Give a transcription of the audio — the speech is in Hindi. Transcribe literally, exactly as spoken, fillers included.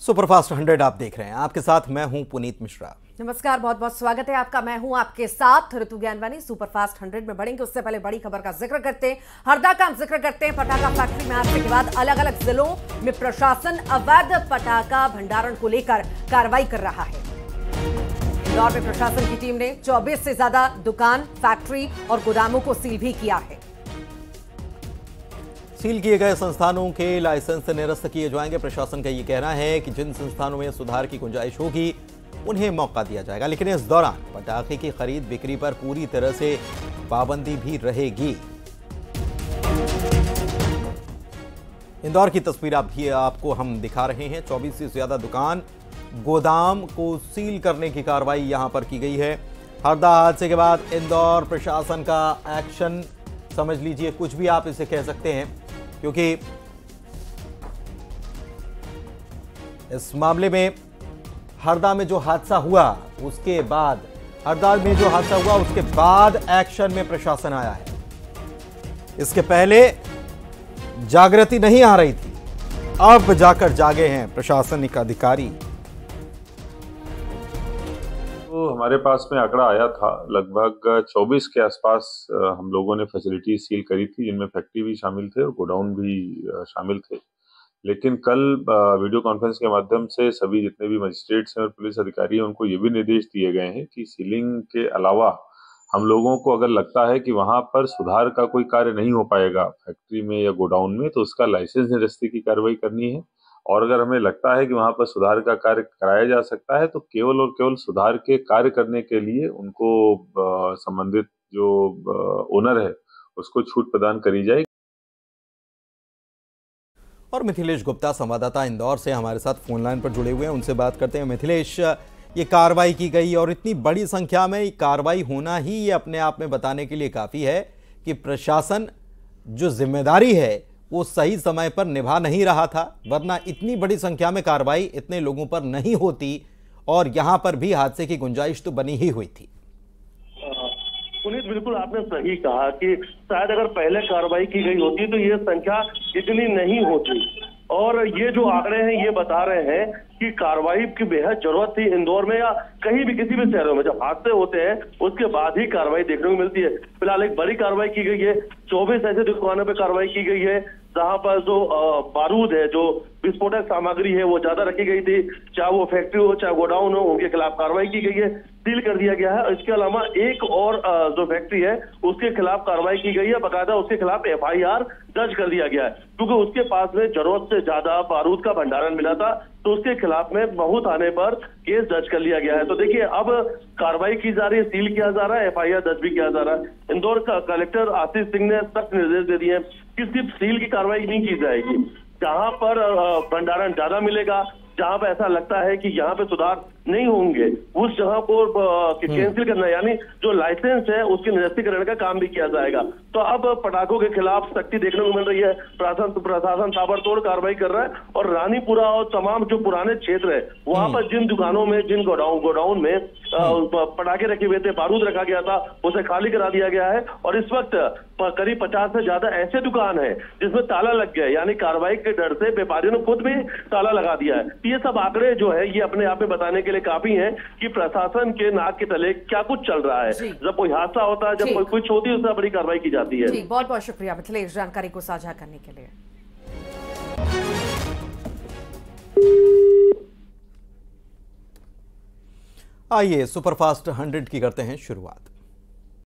सुपरफास्ट हंड्रेड आप देख रहे हैं, आपके साथ मैं हूं पुनीत मिश्रा। नमस्कार, बहुत बहुत स्वागत है आपका। मैं हूं आपके साथ ऋतु ज्ञानवानी। सुपरफास्ट हंड्रेड में बढ़ेंगे उससे पहले बड़ी खबर का जिक्र करते हैं। हरदा का हम जिक्र करते हैं। पटाखा फैक्ट्री में हादसे के बाद अलग अलग जिलों में प्रशासन अवैध पटाखा भंडारण को लेकर कार्रवाई कर रहा है। इंदौर में प्रशासन की टीम ने चौबीस से ज्यादा दुकान, फैक्ट्री और गोदामों को सील भी किया है। सील किए गए संस्थानों के लाइसेंस निरस्त किए जाएंगे। प्रशासन का यह कहना है कि जिन संस्थानों में सुधार की गुंजाइश होगी उन्हें मौका दिया जाएगा, लेकिन इस दौरान पटाखे की खरीद बिक्री पर पूरी तरह से पाबंदी भी रहेगी। इंदौर की तस्वीर आप भी आपको हम दिखा रहे हैं। चौबीस से ज्यादा दुकान, गोदाम को सील करने की कार्रवाई यहां पर की गई है। हरदा हादसे के बाद इंदौर प्रशासन का एक्शन समझ लीजिए, कुछ भी आप इसे कह सकते हैं, क्योंकि इस मामले में हरदा में जो हादसा हुआ उसके बाद हरदा में जो हादसा हुआ उसके बाद एक्शन में प्रशासन आया है। इसके पहले जागृति नहीं आ रही थी, अब जाकर जागे हैं प्रशासनिक अधिकारी। तो हमारे पास में आंकड़ा आया था, लगभग चौबीस के आसपास हम लोगों ने फैसिलिटी सील करी थी, जिनमें फैक्ट्री भी शामिल थे और गोडाउन भी शामिल थे। लेकिन कल वीडियो कॉन्फ्रेंस के माध्यम से सभी जितने भी मजिस्ट्रेट्स हैं और पुलिस अधिकारी हैं उनको ये भी निर्देश दिए गए हैं कि सीलिंग के अलावा हम लोगों को अगर लगता है कि वहां पर सुधार का कोई कार्य नहीं हो पाएगा फैक्ट्री में या गोडाउन में, तो उसका लाइसेंस निरस्ती की कार्रवाई करनी है। और अगर हमें लगता है कि वहां पर सुधार का कार्य कराया जा सकता है तो केवल और केवल सुधार के कार्य करने के लिए उनको संबंधित जो ओनर है उसको छूट प्रदान करी जाएगी। और मिथिलेश गुप्ता संवाददाता इंदौर से हमारे साथ फोन लाइन पर जुड़े हुए हैं, उनसे बात करते हैं। मिथिलेश, ये कार्रवाई की गई और इतनी बड़ी संख्या में कार्रवाई होना ही ये अपने आप में बताने के लिए काफी है कि प्रशासन जो जिम्मेदारी है वो सही समय पर निभा नहीं रहा था, वरना इतनी बड़ी संख्या में कार्रवाई इतने लोगों पर नहीं होती और यहां पर भी हादसे की गुंजाइश तो बनी ही हुई थी। पुनीत, बिल्कुल आपने सही कहा कि शायद अगर पहले कार्रवाई की गई होती तो ये संख्या इतनी नहीं होती। और ये जो आंकड़े हैं ये बता रहे हैं कि कार्रवाई की बेहद जरूरत थी इंदौर में या कहीं भी किसी भी शहरों में। जब हादसे होते हैं उसके बाद ही कार्रवाई देखने को मिलती है। फिलहाल एक बड़ी कार्रवाई की गई है, चौबीस ऐसे दुकानों पर कार्रवाई की गई है जहां पर जो बारूद है, जो विस्फोटक सामग्री है वो ज्यादा रखी गई थी, चाहे वो फैक्ट्री हो चाहे गोडाउन हो, उनके खिलाफ कार्रवाई की गई है, सील कर दिया गया है। इसके अलावा एक और जो फैक्ट्री है उसके खिलाफ कार्रवाई की गई है, बकायदा उसके खिलाफ एफ आई आर दर्ज कर दिया गया है, क्योंकि उसके पास में जरूरत से ज्यादा बारूद का भंडारण मिला था, तो उसके खिलाफ में बहुत आने पर केस दर्ज कर लिया गया है। तो देखिए, अब कार्रवाई की जा रही है, सील किया जा रहा है, एफ आई आर दर्ज भी किया जा रहा है। इंदौर का कलेक्टर आशीष सिंह ने सख्त निर्देश दे दिए कि सिर्फ सील की कार्रवाई नहीं की जाएगी। जहां पर भंडारण ज्यादा मिलेगा, जहां पर ऐसा लगता है कि यहाँ पे सुधार नहीं होंगे, उस जगह को कैंसिल करना, यानी जो लाइसेंस है उसके निरस्तीकरण का काम भी किया जाएगा। तो अब पटाखों के खिलाफ सख्ती देखने को मिल रही है। प्रशासन प्रशासन ताबड़तोड़ कार्रवाई कर रहा है और रानीपुरा और तमाम जो पुराने क्षेत्र है वहां पर जिन दुकानों में, जिन गोडाउन गोडाउन में पटाखे रखे हुए थे, बारूद रखा गया था, उसे खाली करा दिया गया है। और इस वक्त करीब पचास से ज्यादा ऐसे दुकान है जिसमें ताला लग गया, यानी कार्रवाई के डर से व्यापारियों ने खुद भी ताला लगा दिया है। ये सब आंकड़े जो है ये अपने आप में बताने के लिए काफी हैं कि प्रशासन के नाक के तले क्या कुछ चल रहा है। जब कोई हादसा होता है, जब कोई कुछ होती है, उससे बड़ी कार्रवाई की जाती है। जी, बहुत बहुत शुक्रिया मिथिलेश जानकारी को साझा करने के लिए। आइए सुपरफास्ट हंड्रेड की करते हैं शुरुआत।